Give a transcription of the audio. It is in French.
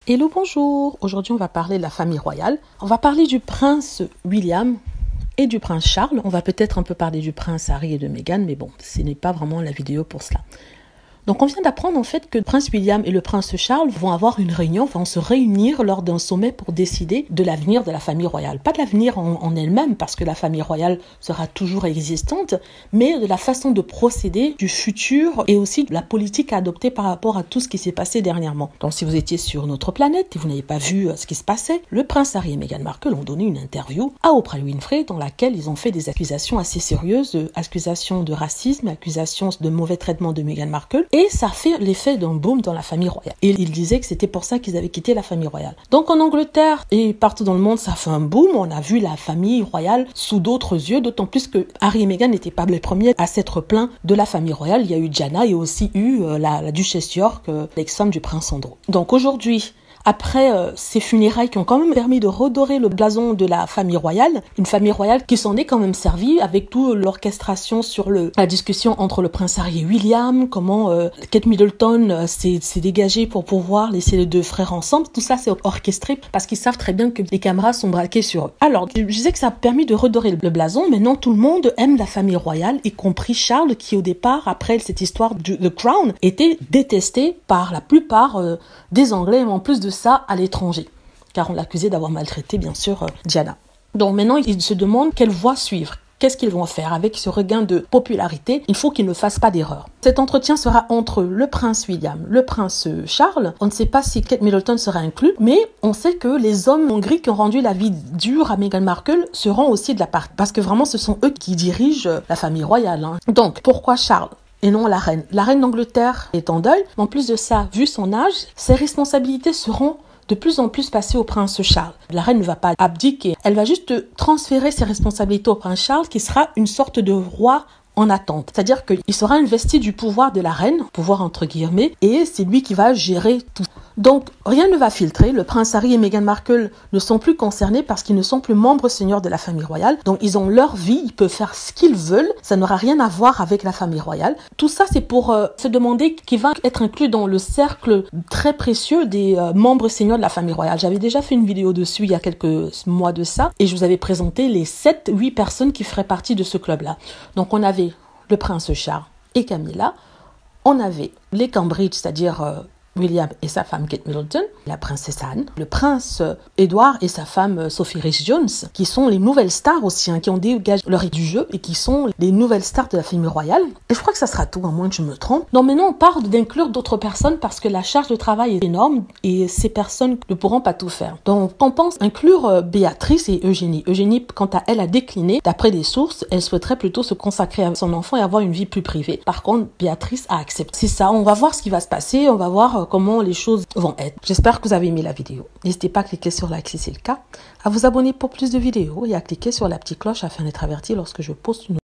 Hello, bonjour. Aujourd'hui, on va parler de la famille royale. On va parler du prince William et du prince Charles. On va peut-être un peu parler du prince Harry et de Meghan, mais bon, ce n'est pas vraiment la vidéo pour cela. Donc, on vient d'apprendre en fait que le prince William et le prince Charles vont avoir une réunion, vont se réunir lors d'un sommet pour décider de l'avenir de la famille royale. Pas de l'avenir en elle-même, parce que la famille royale sera toujours existante, mais de la façon de procéder, du futur et aussi de la politique à adopter par rapport à tout ce qui s'est passé dernièrement. Donc, si vous étiez sur notre planète et vous n'avez pas vu ce qui se passait, le prince Harry et Meghan Markle ont donné une interview à Oprah Winfrey dans laquelle ils ont fait des accusations assez sérieuses, accusations de racisme, accusations de mauvais traitement de Meghan Markle. Et ça fait l'effet d'un boom dans la famille royale. Et ils disaient que c'était pour ça qu'ils avaient quitté la famille royale. Donc en Angleterre et partout dans le monde, ça fait un boom. On a vu la famille royale sous d'autres yeux, d'autant plus que Harry et Meghan n'étaient pas les premiers à s'être plaints de la famille royale. Il y a eu Diana et aussi eu la duchesse York, l'ex-femme du prince Andrew. Donc aujourd'hui, après ces funérailles qui ont quand même permis de redorer le blason de la famille royale, une famille royale qui s'en est quand même servie avec toute l'orchestration sur la discussion entre le prince Harry et William, comment Kate Middleton s'est dégagée pour pouvoir laisser les deux frères ensemble. Tout ça c'est orchestré parce qu'ils savent très bien que les caméras sont braquées sur eux. Alors, je disais que ça a permis de redorer le blason. Maintenant, tout le monde aime la famille royale, y compris Charles qui au départ, après cette histoire de The Crown, était détesté par la plupart des Anglais, mais en plus de ça à l'étranger, car on l'accusait d'avoir maltraité bien sûr Diana. Donc maintenant ils se demandent quelle voie suivre. Qu'est-ce qu'ils vont faire avec ce regain de popularité? Il faut qu'ils ne fassent pas d'erreur. Cet entretien sera entre le prince William, le prince Charles. On ne sait pas si Kate Middleton sera inclus, mais on sait que les hommes hongries qui ont rendu la vie dure à Meghan Markle seront aussi de la part, parce que vraiment ce sont eux qui dirigent la famille royale. Donc pourquoi Charles et non la reine? La reine d'Angleterre est en deuil, mais en plus de ça, vu son âge, ses responsabilités seront de plus en plus passées au prince Charles. La reine ne va pas abdiquer, elle va juste transférer ses responsabilités au prince Charles, qui sera une sorte de roi en attente. C'est-à-dire qu'il sera investi du pouvoir de la reine, pouvoir entre guillemets, et c'est lui qui va gérer tout. Donc, rien ne va filtrer. Le prince Harry et Meghan Markle ne sont plus concernés parce qu'ils ne sont plus membres seigneurs de la famille royale. Donc, ils ont leur vie, ils peuvent faire ce qu'ils veulent. Ça n'aura rien à voir avec la famille royale. Tout ça, c'est pour se demander qui va être inclus dans le cercle très précieux des membres seigneurs de la famille royale. J'avais déjà fait une vidéo dessus il y a quelques mois de ça et je vous avais présenté les 7-8 personnes qui feraient partie de ce club-là. Donc, on avait le prince Charles et Camilla. On avait les Cambridge, c'est-à-dire William et sa femme Kate Middleton, la princesse Anne, le prince Edward et sa femme Sophie Rhys-Jones, qui sont les nouvelles stars aussi, qui ont dégagé leur du jeu et qui sont les nouvelles stars de la famille royale. Et je crois que ça sera tout, à moins que je me trompe. Non, maintenant on parle d'inclure d'autres personnes parce que la charge de travail est énorme et ces personnes ne pourront pas tout faire. Donc on pense inclure Béatrice et Eugénie. Eugénie, quant à elle, a décliné. D'après des sources, elle souhaiterait plutôt se consacrer à son enfant et avoir une vie plus privée. Par contre, Béatrice a accepté. C'est ça, on va voir ce qui va se passer, on va voir comment les choses vont être. J'espère que vous avez aimé la vidéo. N'hésitez pas à cliquer sur like si c'est le cas, à vous abonner pour plus de vidéos et à cliquer sur la petite cloche afin d'être averti lorsque je poste une